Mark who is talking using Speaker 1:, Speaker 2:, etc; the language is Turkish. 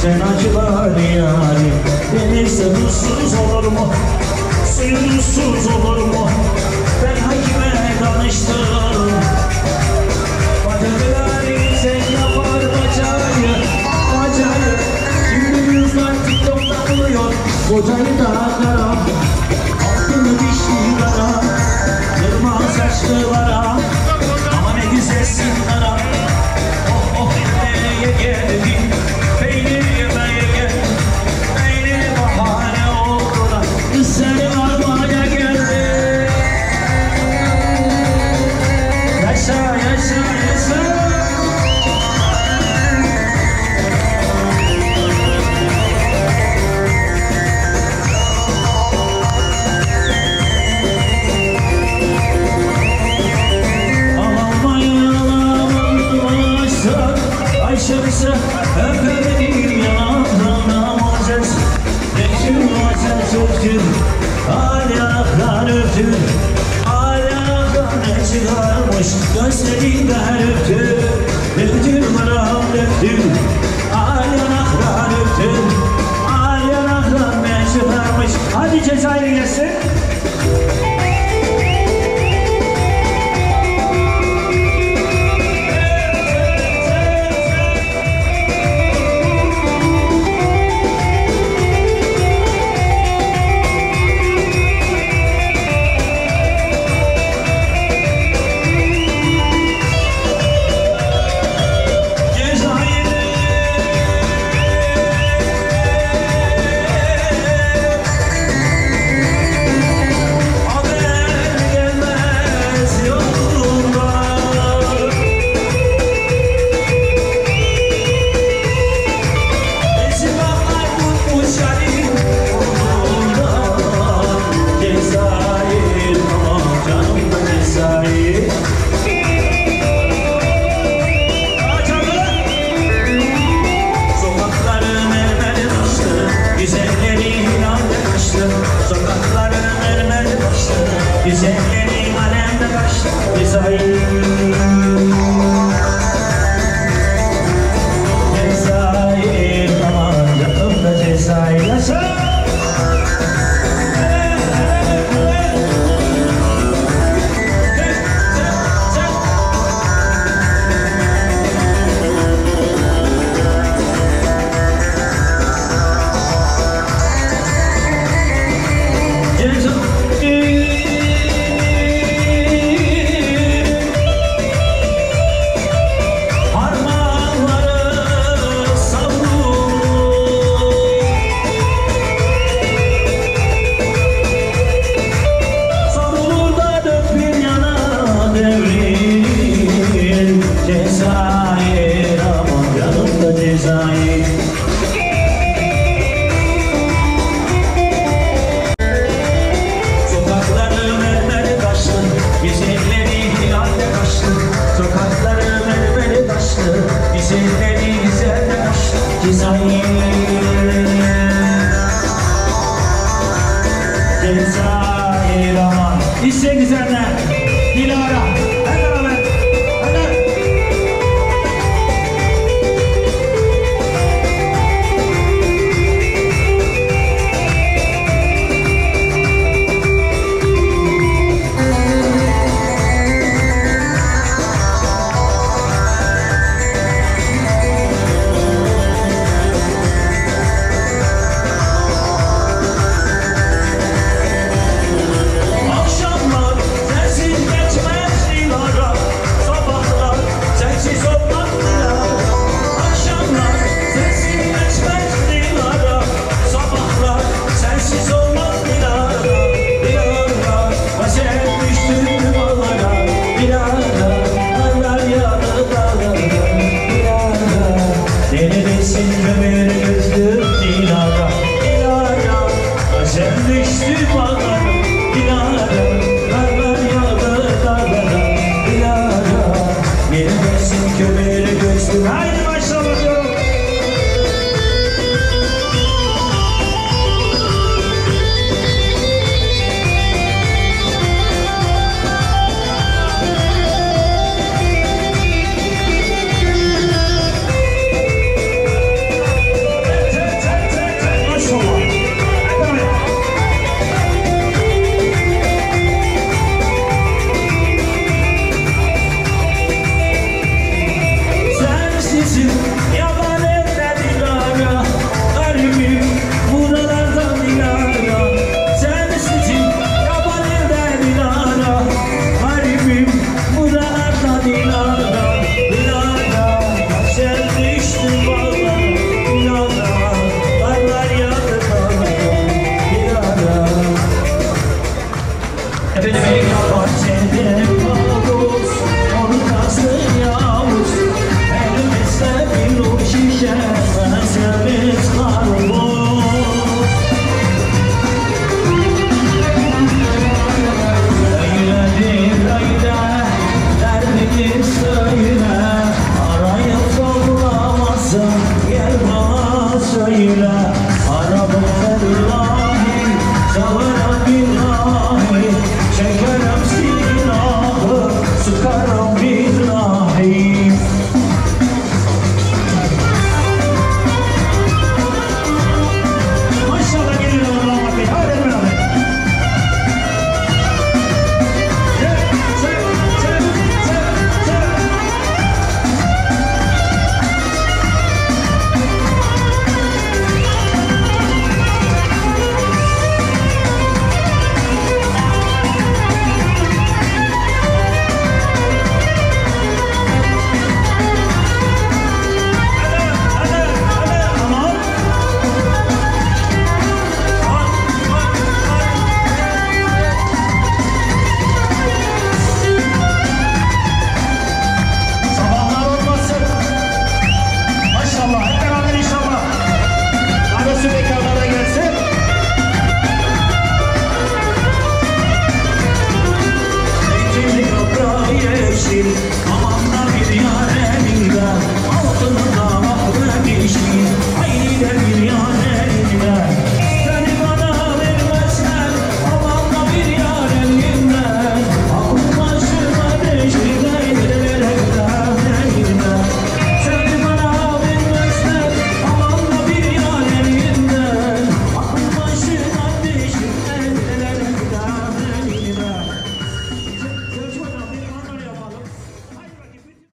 Speaker 1: sen acılar yarim. Denizde tuzsuz olur mu? Suyu tuzsuz olur mu? Ben hakime danıştım. Bacaklar sen yapar bacayı, bacayı. Şimdi yüzler TikTok'ta buluyor kocayı da kara. Altını dişli kara, yırma saçlı kara. Ama ne güzelsin kara. Oh oh nereye geldin? Peynir yemeye geldin. Peynir bahane oldu da kız seni almaya geldi. Yaşa yaşa yaşa. Ayşemse öperim yanağından Mozes Nekşir Mozes öptür Al yanaktan öptür Al yanaktan ne çıkarmış Gözlerinden öptür Öptür maram öptür Al yanaktan öptür Al yanaktan ne çıkarmış Hadi Cezayir gelsin. Güzellerim alemde kaçtı Cezayir. Cezayir aman yakında Cezayir. Yaşa! Cezayir aman. İşte güzeller. Dilara. Hadi beraber. Hadi. Akşamlar sensiz geçmez. söyle